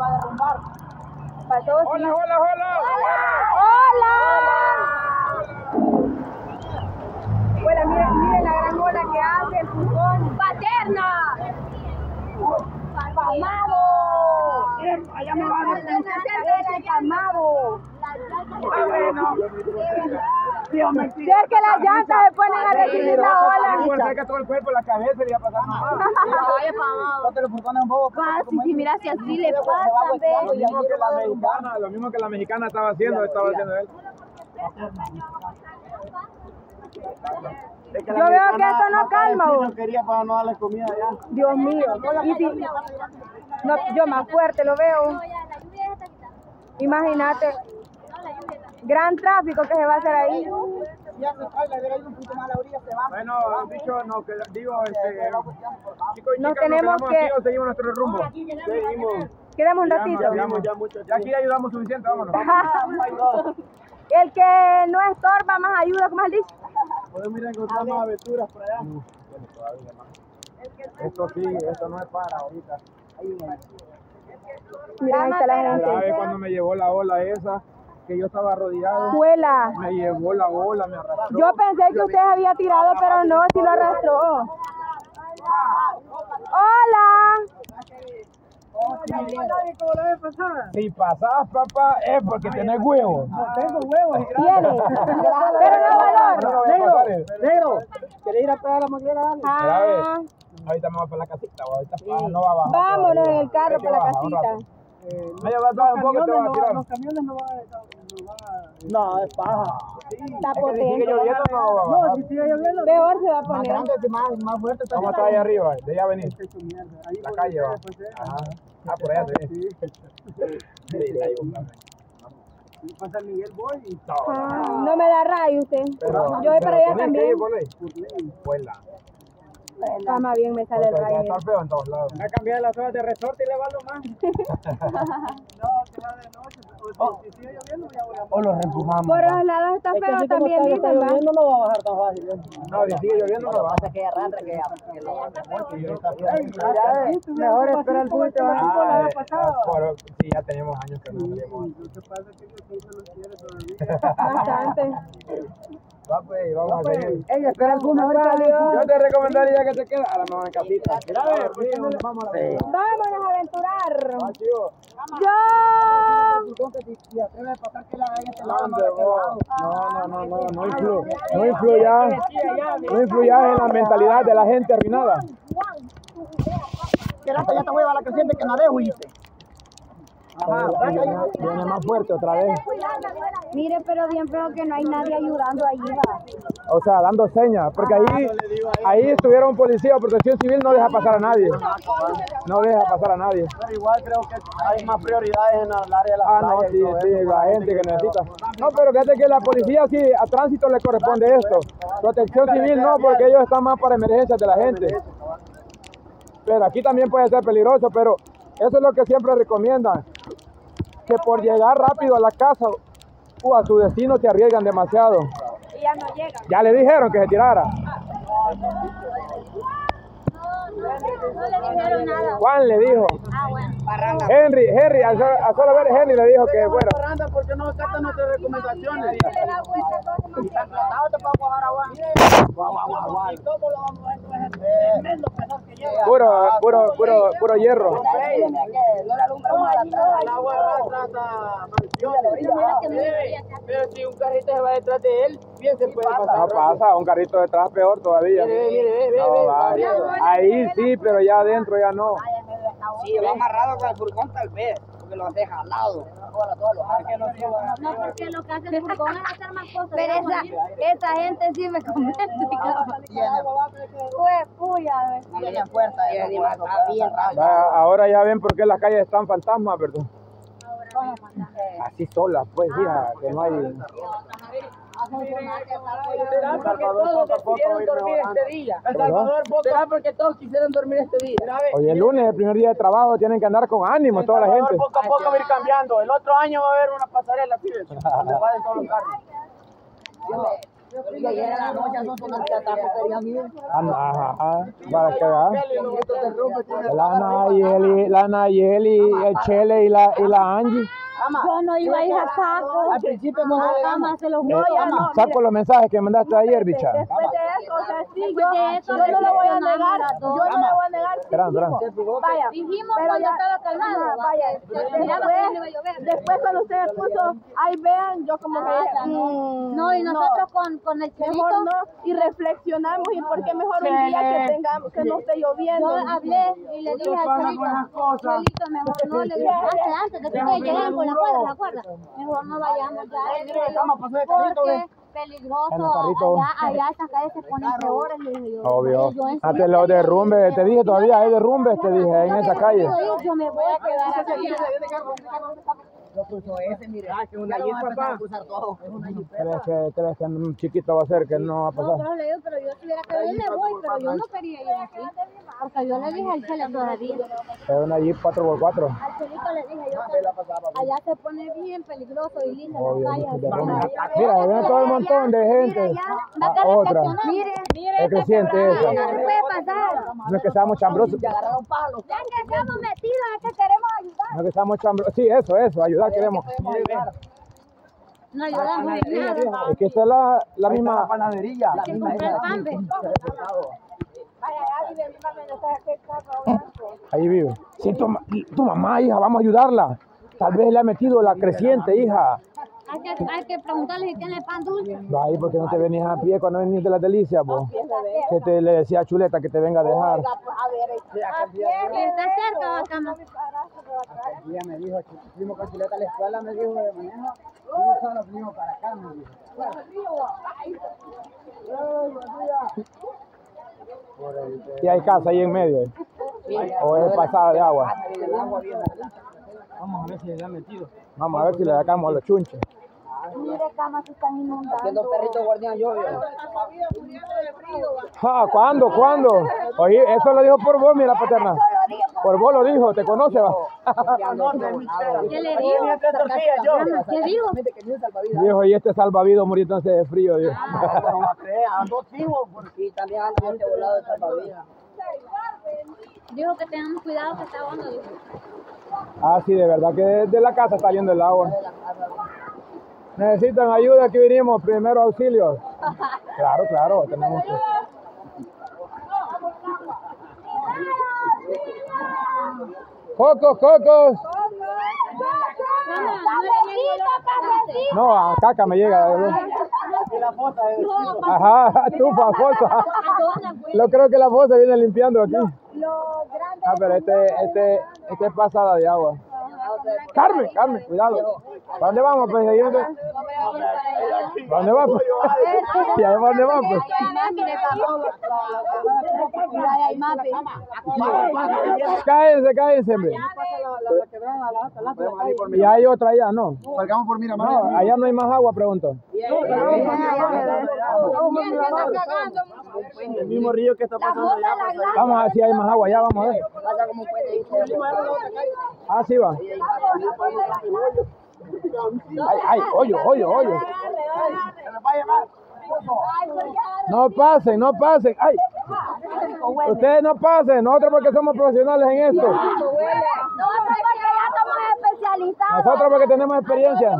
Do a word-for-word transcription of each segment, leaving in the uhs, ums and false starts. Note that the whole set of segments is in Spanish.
va a derrumbar. Pasó, hola, sí. hola, hola, hola. Hola. Bueno, miren, miren la gran ola que hace el furgón. Paterna. Palmado. Allá me va a Ese palmado. Ser que las llantas se ponen a recibir la ola. Cerca todo el cuerpo, la cabeza le iba a pasar nomás. Casi, si mira, si así le pasa, Lo mismo que la mexicana, lo mismo que la mexicana estaba haciendo, estaba haciendo él. Yo veo que esto no calma. Yo quería para no darle comida ya. Dios mío. Y si, no, yo más fuerte lo veo. Imagínate. Gran tráfico que se va a hacer ahí. Ya se trae, le un poquito más a la orilla, se va. Bueno, dicho, no, que, digo, este, chicos y Nos chicas, tenemos nos que... aquí o seguimos nuestro rumbo. Seguimos. Quedamos un ratito. Ya, ya, mucho, ya aquí ayudamos suficiente, vámonos. El que no estorba más ayuda, como él dice. Podemos ir a encontrar más aventuras por allá. Uh, bueno, todavía más. Esto sí, esto no es para ahorita. Mira, ahí está la gente. La vez cuando me llevó la ola esa, que yo estaba rodeado, Escuela. me llevó la ola, me arrastró. Yo pensé que usted había tirado, pero no, sí lo arrastró. ¡Hola! Si pasás, papá, es porque tenés huevos. No tengo huevos. Tiene. Pero no valor. No lo voy a pasar, eh. Negro, ¿querés ir a pegar la manguera? Ah, Ahorita me voy para la casita, ahorita sí. No va a bajar. vámonos en el carro Hay que para la bajar un casita. rato. Me lleva un poco, te vas a tirar. Los camiones no van a... No, es paja. Está Es que si sigue potente. lloviendo, no va a bajar. No, si sigue lloviendo. Peor se va a Más poner. grande, más, más fuerte. ¿Cómo está ahí arriba? De allá venir. Ahí La por calle va. ustedes, pues, Ajá. Ah, por allá te vi. Sí, ahí va. Y pasa Miguel Boy y Ah, no me da rayo usted. Pero- Yo voy para pero allá tenés que también. ir por ley. Vuela. Ah, más bien me sale el Porque ya rayo. está feo en todos lados. Va a cambiar las horas de resorte y le va lo más. No, que va de noche. O si sigue lloviendo, ya voy a... O los reempujamos. Por los lados está feo también, dicen, va. no va a bajar tan fácil. No, si sigue lloviendo, no va. que arrastra, que lo Mejor espera el bus y te vas Ah, eh, por- sí, ya tenemos años que no salimos. Lo que pasa es que aquí se los quiere todavía. bastante. Va, pues, vamos a seguir. Ella espera el bus, mejor salió. Yo te recomendaría que te quedes a la nueva casita. Mira, a ver, sí, vamos a la sí. Vámonos a aventurar. Va, chivo. Yo. No, no, no, no, no influ, no influyas, no influyas en la mentalidad de la gente arruinada. ¿Será que ya te voy a llevar la creciente que nadé, huiste? Ajá, viene, viene más fuerte otra vez. Mire, pero bien feo que no hay nadie ayudando allí, va. O sea, dando señas, porque ahí, ahí estuvieron un policía o protección civil, no deja pasar a nadie. No deja pasar a nadie. Pero igual creo que hay más prioridades en el área de la Ah, no, sí, sí, la gente que necesita. No, pero fíjate que la policía sí, a tránsito le corresponde esto. Protección civil no, porque ellos están más para emergencias de la gente. Pero aquí también puede ser peligroso, pero eso es lo que siempre recomiendan. Que por llegar rápido a la casa o a su destino se arriesgan demasiado. Y ya no llega. Ya le dijeron que se tirara. No le dijeron nada. Juan le dijo. Ah, bueno. Henry, Henry, a solo, a solo ver Henry le dijo que fuera. Parranda porque no acatan nuestras recomendaciones. Le da vuelta todo el Están tratados te puedo coger agua. Guau, guau, guau, guau. ¿Y cómo lo vamos a hacer? Tremendo pesar que lleva. Puro, puro, puro, puro hierro. No le alumbramos el agua arrastra hasta mansiones. Pero si un carrito se va detrás de él, bien se puede pasar. No pasa, un carrito detrás peor todavía. Mire, mire, ve, ve, No, ve. vale. Ahí sí, pero ya adentro ya no. Sí, va amarrado con el furgón tal vez, porque lo deja al lado. No, porque lo que hace el furgón es hacer más cosas. Pero esa, esa gente sí me comenta. Fue puya, No tiene fuerza, está bien rápido. Va, ahora ya ven por qué las calles están fantasmas, ¿verdad? Así solas, pues, hija, que no hay... ¿Será porque todos quisieron dormir este día? El Salvador, ¿será porque todos quisieron dormir este día? Hoy el lunes, el primer día de trabajo, tienen que andar con ánimo toda la gente. Poco a poco va a ir cambiando. El otro año va a haber una pasarela, fíjense. Donde van todos los carros. Y ayer en la noche son unas catacos que querían ir. Ajá, ajá, para que vean. La Nayeli, la Nayeli, el Chele y la, y la Angie. Yo no iba a ir a Saco. Al principio no Cama, se los voy Eh, a no. saco los mensajes que mandaste ayer, bicha. Después de eso, o sea, sí, yo, de eso yo no lo voy a reflexionamos negar, las yo dos. no lo voy a negar. sí, Esperan, esperan. dijimos, Vaya, Dijimos pero cuando ya- estaba calmado. Ajá, vaya, después, después cuando usted puso, ahí vean, yo como que Ah, dije, no. mm, No, y nosotros con, con el chelito, mejor no, y reflexionamos, y por qué mejor un día que tengamos, que no esté lloviendo. yo hablé y le dije al chelito, chelito, mejor no, le dije, antes, antes de que ustedes llegaran con la cuerda, ¿se acuerda? Mejor no vayamos ya, le dije yo, porque peligroso, En el carrito. allá, allá esas calles se ponen peores, le dije yo. Obvio. Yo en Ante serio los quería ir. derrumbes, te dije todavía, hay derrumbes, te dije, en esa calle. Yo me voy a quedar aquí. Yo puso ese, mire. Ah, que una Jeep, papá. Cruzar todo. Es una Jeep. ¿Crees que, crees que un chiquito va a ser que no va a No, pasar? pero le digo, pero yo si hubiera querido me voy, pero yo no quería ir así. Porque yo le dije al Chele todavía. Es una Jeep cuatro por cuatro. Al Chelito le dije yo, que allá se pone bien peligroso y lindo Obvio, las se calles. derrumbe. Mira, ven todo el montón de gente. Va Ah, a otra. Mire, Es creciente esa. no se puede pasar. No es que seamos chambrosos. Y agarraron palos. Ya que estamos metidos, es que queremos ayudar. No es que seamos chambrosos. Sí, eso, eso, ayudar queremos. No ayudamos en nada. Es que esta es la, la misma. panadería. La Que misma comprar esa. pan, ve. Ahí vive. Sí, tu, ma- tu mamá, hija, vamos a ayudarla. Tal vez le ha metido la creciente, hija. Hay que, hay que preguntarle si tiene pan dulce. Va ahí porque no te venías a pie cuando veniste de las delicias, vos. Que te le decía a Chuleta que te venga a dejar. ¿Está cerca, Bacama? Ella me dijo, fuimos con Chuleta a la escuela, me dijo de manejo. Y solo fuimos para acá, me dijo. Y hay casa ahí en medio. O es pasada de agua. Vamos a ver si le han metido. Vamos a ver si le sacamos a los chunches. Mire, camas están inundadas. Haciendo perrito guardián yo. Ah, ¿cuándo? ¿Cuándo? Oye, eso lo dijo por vos, mira, paterna. Por vos lo dijo, te conoce, va. ¿Qué le dijo? ¿Qué dijo? Dijo, y este salvavidas muriéndose de frío, dijo. Ando chivo, porque también ando este volado de salvavidas. Dijo que tengamos cuidado que está hondo, dijo. Ah, sí, de verdad que desde la casa está yendo el agua. ¿Necesitan ayuda? Aquí vinimos, primero auxilio. Claro, claro, tenemos que... ¡Cocos, cocos! No, a caca me llega. Ajá, tufa, fosa. Yo creo que la fosa viene limpiando aquí. Ah, pero este, este, este es pasada de agua. Carmen, Carmen, cuidado. ¿Para dónde vamos? Pues ahí ¿para dónde vamos? ¿Y ahí para dónde vamos? Pues? Cállense, cállense, hombre. Y hay otra allá, ¿no? Salgamos por Miramar. No, allá no hay más agua, pregunto. El mismo río que está pasando allá. Vamos a ver si hay más agua allá, vamos a ver. Pasa como un puente. Ah, sí va. Ay, ay, hoyo, hoyo, hoyo. No pasen, no pasen. Ay. Ustedes no pasen, nosotros porque somos profesionales en esto. Nosotros porque ya estamos especializados. Nosotros porque tenemos experiencia.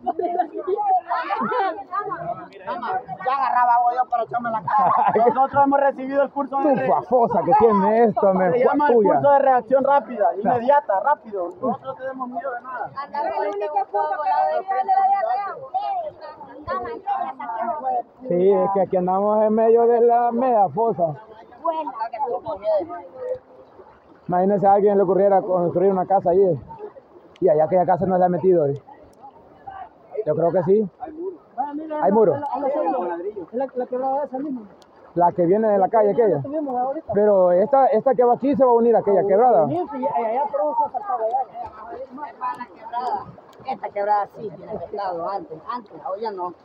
Ya agarraba agua yo para echarme la cara. Nosotros hemos recibido el curso de... Tufa fosa que tiene esto, me Se llama el puya. curso de reacción rápida, inmediata, rápido. Nosotros no tenemos miedo de nada. Sí, es que aquí andamos en medio de la media fosa. Imagínense a alguien le ocurriera construir una casa allí. Y allá aquella casa no se ha metido. ¿eh? Yo creo que sí. Hay muro. La, la quebrada esa misma. La que viene de la calle aquella. Pero esta, esta que va aquí se va a unir a aquella quebrada. Allá todo se ha saltado allá. Esta quebrada sí tiene pescado antes, antes, ahora no.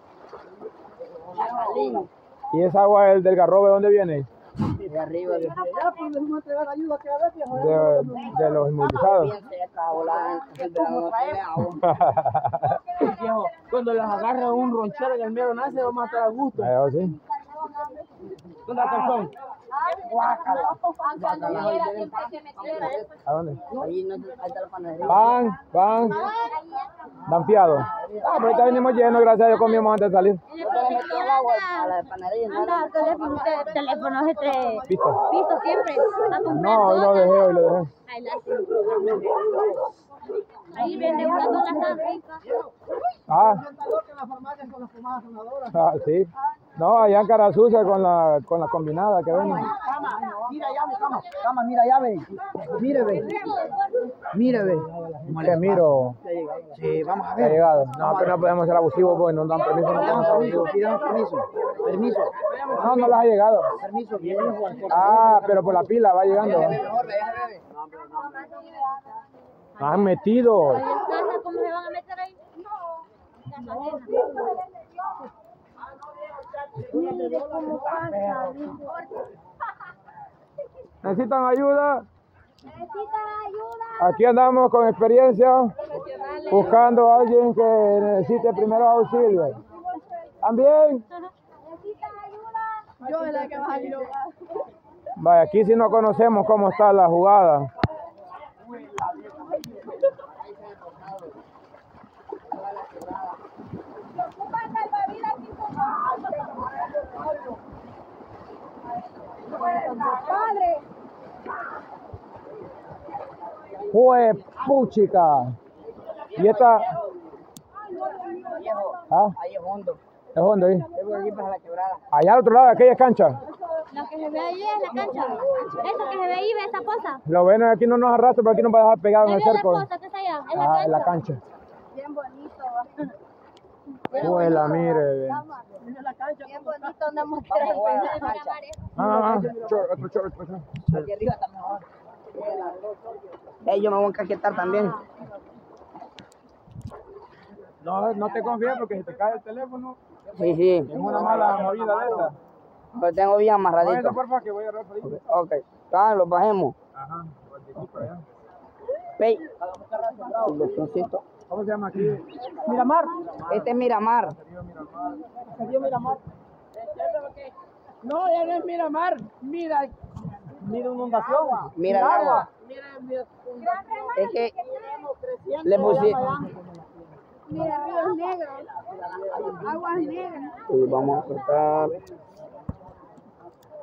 ¿Y esa agua el del Garrobe dónde viene? De arriba, de allá, pues debemos entregar ayuda que a veces. De, de los inmovilizados. Bien seca, hola, el verano no tiene agua. viejo. Cuando les agarra un ronchero en el mero nace, vamos a estar a gusto. Ahí va, sí. ¿Dónde está el calzón? ¿A dónde? Ahí no ahí está la panadería. Van, van. Dan fiado. Ah, pero ahorita venimos llenos, gracias a Dios comimos antes de salir. A la panadería. Anda, el teléfono, usted, teléfono es entre ¿Visto? piso siempre. Va a comprar No, hoy lo donas. dejé, hoy lo dejé. Ahí la Ahí vende unas donas tan ricas. Ah. Ah, sí. No, allá en Carasusa con la, con la combinada que ven. Mira ya, cama, cama, mira ya, ve. Mire, ve. Mire, ve. Que miro. Sí, vamos a Ha ver. llegado. No, pero no podemos ser abusivos, pues, no nos dan permiso. No, Pidamos permiso, pidamos permiso. Permiso. no, no les ha llegado. Permiso, viene Juan. Ah, pero por la pila va llegando. Nos han metido. Ahí en casa, ¿cómo se van a meter ahí? Casa ajena. Mire cómo pasa. ¿Necesitan ayuda? Necesitan ayuda. Aquí andamos con experiencia buscando a alguien que necesite primeros auxilios. ¿También? Necesitan ayuda. Yo es la que va a ayudar. Vaya, aquí sí no conocemos cómo está la jugada. Padre. ¡Jue puchica! Y esta... ¿Ah? Ahí es hondo. ¿Es dónde ahí? Es por aquí para la quebrada. Allá al otro lado de aquella cancha. Lo que se ve ahí es la cancha. Eso que se ve ahí, ve esa poza. Lo bueno es que aquí no nos arrastra, pero aquí nos va a dejar pegado en ¿Me el vio la cerco. poza que está allá? En la Ah, cancha. en la cancha. Bien bonito. Juela, mire. ve. Bien bonito andamos Vamos a jugar a la Mira, cancha. María. Ah, ah, chor, otro chor, otro chor. Aquí arriba está mejor. Ey, yo me voy a encaquetar también. No, no te confíes porque si te cae el teléfono, Sí, sí. es una mala movida de esa. Lo tengo bien amarradito. Váyase, porfa, que voy a agarrar por ahí. Ok. Ah, lo bajemos. Ajá, por aquí para allá. Pey. El lechoncito. ¿Cómo se llama aquí? Miramar. Este es Miramar. Sería Miramar. No, ya no es Miramar. Mira, mira inundación. Mira el agua. Mira, mira. Es que le pusieron. Mira, ríos negros. Aguas negras. Vamos a cortar.